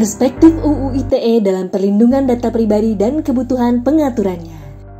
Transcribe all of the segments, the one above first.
Perspektif UU ITE dalam perlindungan data pribadi dan kebutuhan pengaturannya.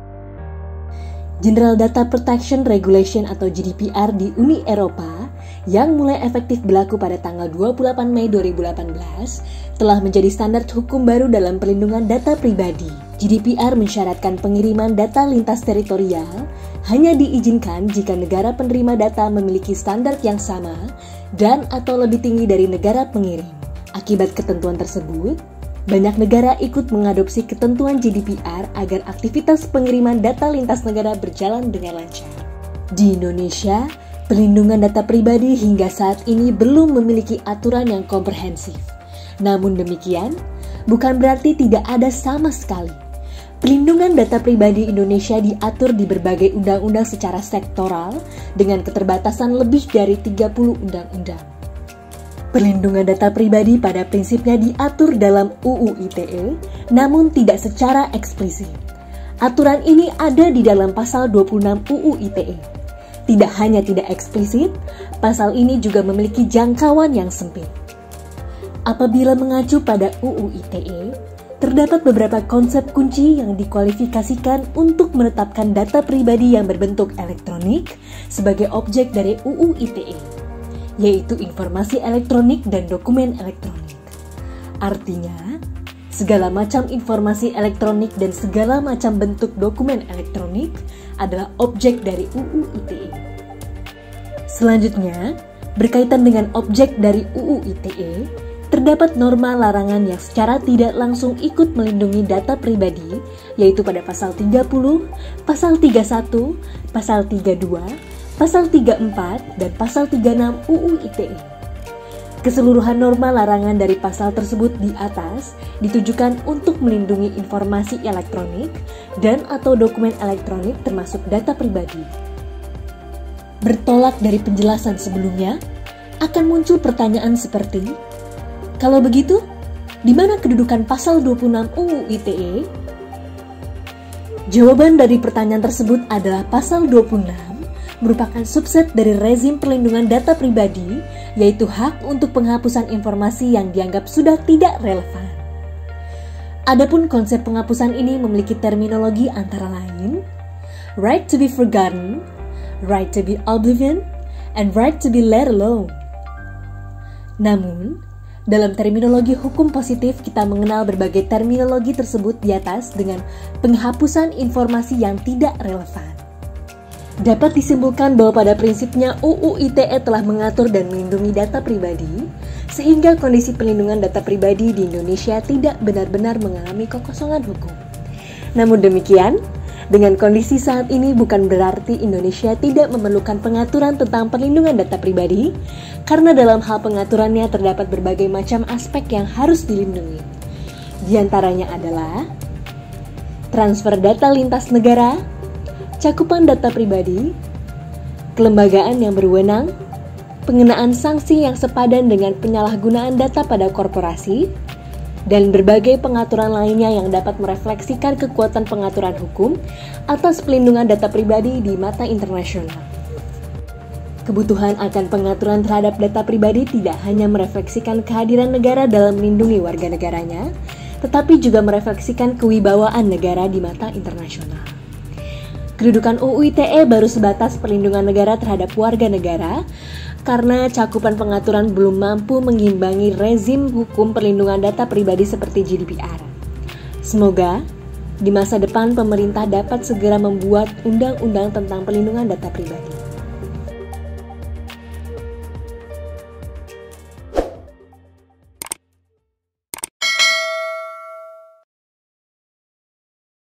General Data Protection Regulation atau GDPR di Uni Eropa yang mulai efektif berlaku pada tanggal 28 Mei 2018 telah menjadi standar hukum baru dalam perlindungan data pribadi. GDPR mensyaratkan pengiriman data lintas teritorial hanya diizinkan jika negara penerima data memiliki standar yang sama dan atau lebih tinggi dari negara pengirim. Akibat ketentuan tersebut, banyak negara ikut mengadopsi ketentuan GDPR agar aktivitas pengiriman data lintas negara berjalan dengan lancar. Di Indonesia, perlindungan data pribadi hingga saat ini belum memiliki aturan yang komprehensif. Namun demikian, bukan berarti tidak ada sama sekali. Perlindungan data pribadi Indonesia diatur di berbagai undang-undang secara sektoral dengan keterbatasan lebih dari 30 undang-undang. Perlindungan data pribadi pada prinsipnya diatur dalam UU ITE, namun tidak secara eksplisit. Aturan ini ada di dalam pasal 26 UU ITE. Tidak hanya tidak eksplisit, pasal ini juga memiliki jangkauan yang sempit. Apabila mengacu pada UU ITE, terdapat beberapa konsep kunci yang dikualifikasikan untuk menetapkan data pribadi yang berbentuk elektronik sebagai objek dari UU ITE, yaitu informasi elektronik dan dokumen elektronik. Artinya, segala macam informasi elektronik dan segala macam bentuk dokumen elektronik adalah objek dari UU ITE. Selanjutnya, berkaitan dengan objek dari UU ITE, terdapat norma larangan yang secara tidak langsung ikut melindungi data pribadi, yaitu pada pasal 30, pasal 31, pasal 32, Pasal 34 dan Pasal 36 UU ITE. Keseluruhan norma larangan dari pasal tersebut di atas ditujukan untuk melindungi informasi elektronik dan atau dokumen elektronik termasuk data pribadi. Bertolak dari penjelasan sebelumnya, akan muncul pertanyaan seperti, kalau begitu, di mana kedudukan Pasal 26 UU ITE? Jawaban dari pertanyaan tersebut adalah Pasal 26 merupakan subset dari rezim perlindungan data pribadi, yaitu hak untuk penghapusan informasi yang dianggap sudah tidak relevan. Adapun konsep penghapusan ini memiliki terminologi antara lain right to be forgotten, right to be oblivion, and right to be let alone. Namun, dalam terminologi hukum positif kita mengenal berbagai terminologi tersebut di atas dengan penghapusan informasi yang tidak relevan. Dapat disimpulkan bahwa pada prinsipnya UU ITE telah mengatur dan melindungi data pribadi, sehingga kondisi perlindungan data pribadi di Indonesia tidak benar-benar mengalami kekosongan hukum. Namun demikian, dengan kondisi saat ini bukan berarti Indonesia tidak memerlukan pengaturan tentang perlindungan data pribadi, karena dalam hal pengaturannya terdapat berbagai macam aspek yang harus dilindungi. Di antaranya adalah transfer data lintas negara, cakupan data pribadi, kelembagaan yang berwenang, pengenaan sanksi yang sepadan dengan penyalahgunaan data pada korporasi, dan berbagai pengaturan lainnya yang dapat merefleksikan kekuatan pengaturan hukum atas pelindungan data pribadi di mata internasional. Kebutuhan akan pengaturan terhadap data pribadi tidak hanya merefleksikan kehadiran negara dalam melindungi warga negaranya, tetapi juga merefleksikan kewibawaan negara di mata internasional. Kedudukan UU ITE baru sebatas perlindungan negara terhadap warga negara karena cakupan pengaturan belum mampu mengimbangi rezim hukum perlindungan data pribadi seperti GDPR. Semoga di masa depan pemerintah dapat segera membuat undang-undang tentang perlindungan data pribadi.